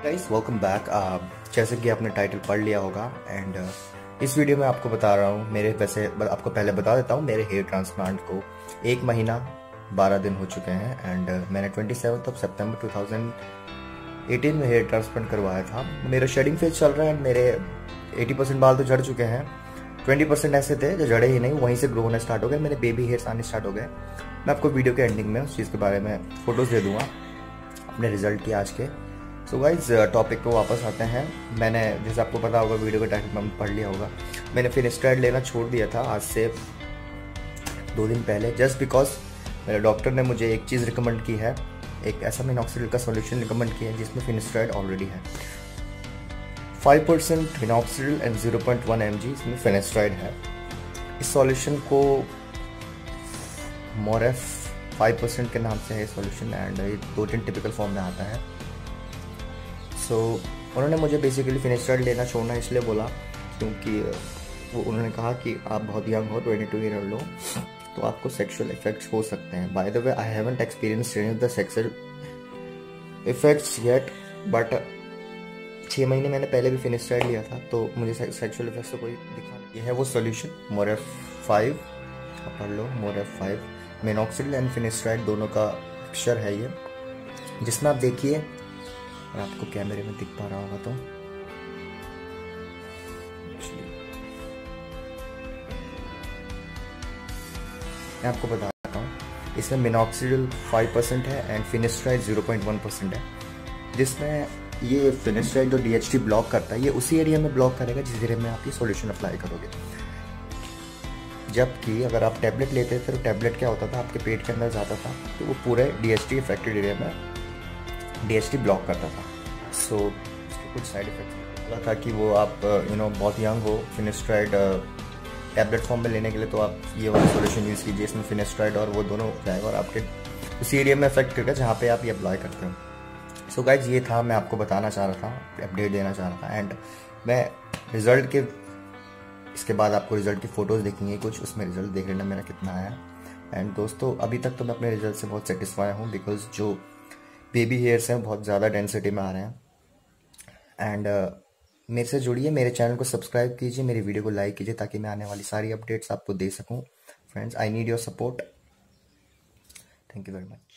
Guys welcome back. जैसे कि आपने टाइटल पढ़ लिया होगा एंड इस वीडियो में आपको बता रहा हूँ आपको पहले बता देता हूँ मेरे हेयर ट्रांसप्लांट को 1 महीना 12 दिन हो चुके हैं एंड मैंने 27 सितंबर 2018 में हेयर ट्रांसप्लांट करवाया था। मेरा शेडिंग फेज चल रहा है एंड मेरे 80% बाल तो झड़ चुके हैं। 20% ऐसे थे जो झड़े ही नहीं, वहीं से ग्रो होना स्टार्ट हो गए, मेरे बेबी हेयर्स आने स्टार्ट हो गए। मैं आपको वीडियो के एंडिंग में उस चीज़ के बारे में फ़ोटोज़ दे दूँगा अपने रिजल्ट की आज के। सो गाइज टॉपिक पे वापस आते हैं। मैंने जैसे आपको पता होगा, वीडियो का टाइटल में पढ़ लिया होगा, मैंने फिनिस्ट्राइड लेना छोड़ दिया था आज से 2 दिन पहले, जस्ट बिकॉज मेरे डॉक्टर ने मुझे एक चीज़ रिकमेंड की है, एक ऐसा मिनॉक्सिडिल का सॉल्यूशन रिकमेंड किया है जिसमें फिनिस्ट्राइड ऑलरेडी है। 5% मिनॉक्सिडिल एंड 0.1 mg इसमें फिनिस्ट्राइड है। इस सॉल्यूशन को मोर 5% के नाम से है सॉल्यूशन एंड ये 2-3 टिपिकल फॉर्म में आता है। सो उन्होंने मुझे बेसिकली फिनिस्ट्राइड लेना छोड़ना इसलिए बोला क्योंकि वो उन्होंने कहा कि आप बहुत यंग हो, 22 ईयर ओल्ड हो, तो आपको सेक्सुअल इफेक्ट्स हो सकते हैं। By the way I haven't experienced any of the sexual effects yet, but 6 महीने मैंने पहले भी फिनिस्ट्राइड लिया था तो मुझे सेक्सुअल इफेक्ट्स तो कोई दिखा नहीं। ये है वो सॉल्यूशन मोर 5, आप पढ़ लो मोर 5। मिनॉक्सिडिल एंड फिनिस्ट्राइड दोनों का मिक्सचर है ये, जिसमें आप देखिए, और आपको कैमरे में दिख पा रहा होगा तो मैं आपको बता रहा हूँ, इसमें मिनॉक्सिडिल 5% है एंड फिनिस्ट्राइड 0.1% है। जिसमें ये फिनिस्ट्राइड जो DHT ब्लॉक करता है, ये उसी एरिया में ब्लॉक करेगा जिस एरिया में आप ये सॉल्यूशन अप्लाई करोगे। जबकि अगर आप टैबलेट लेते थे तो टैबलेट क्या होता था, आपके पेट के अंदर जाता था तो वो पूरे DHT इफेक्टेड एरिया में DHT ब्लॉक करता था। सो इसके कुछ साइड इफेक्ट हुआ था कि वो आप बहुत यंग हो, फिनिस्ट्राइड टैबलेट फॉर्म में लेने के लिए तो आप ये वाला सॉल्यूशन यूज़ कीजिए, इसमें फिनिस्ट्राइड और वो दोनों जाएगा और आपके उसी एरिया में इफेक्ट करेगा जहाँ पे आप ये अप्लाई करते हो। सो गाइज ये था, मैं आपको बताना चाह रहा था, अपडेट देना चाह रहा था। एंड मैं रिजल्ट के इसके बाद आपको रिजल्ट की फ़ोटोज़ देखेंगे कुछ, उसमें रिजल्ट देख लेना मेरा कितना आया। एंड दोस्तों अभी तक तो मैं अपने रिजल्ट से बहुत सेटिस्फाई हूँ, बिकॉज जो बेबी हेयर्स हैं बहुत ज़्यादा डेंसिटी में आ रहे हैं। एंड मेरे से जुड़िए, मेरे चैनल को सब्सक्राइब कीजिए, मेरी वीडियो को लाइक कीजिए ताकि मैं आने वाली सारी अपडेट्स आपको दे सकूं। Friends, I need your support. Thank you very much.